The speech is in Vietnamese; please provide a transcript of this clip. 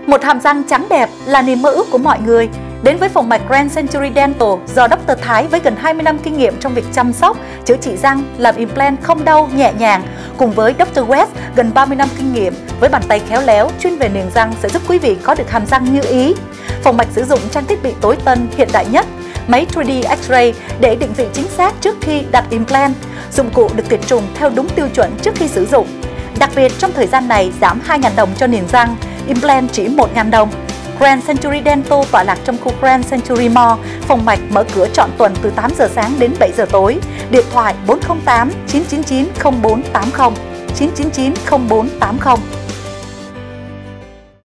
Một hàm răng trắng đẹp là niềm mơ ước của mọi người. Đến với phòng mạch Grand Century Dental do Dr. Thái với gần 20 năm kinh nghiệm trong việc chăm sóc, chữa trị răng, làm implant không đau, nhẹ nhàng. Cùng với Dr. West gần 30 năm kinh nghiệm với bàn tay khéo léo chuyên về niềng răng sẽ giúp quý vị có được hàm răng như ý. Phòng mạch sử dụng trang thiết bị tối tân hiện đại nhất, máy 3D X-ray để định vị chính xác trước khi đặt implant. Dụng cụ được tiệt trùng theo đúng tiêu chuẩn trước khi sử dụng. Đặc biệt trong thời gian này giảm 2.000 đồng cho niềng răng, implant chỉ 1.000 đồng. Grand Century Dental tọa lạc trong khu Grand Century Mall, phòng mạch mở cửa trọn tuần từ 8 giờ sáng đến 7 giờ tối. Điện thoại 408 999 0480 999 0480.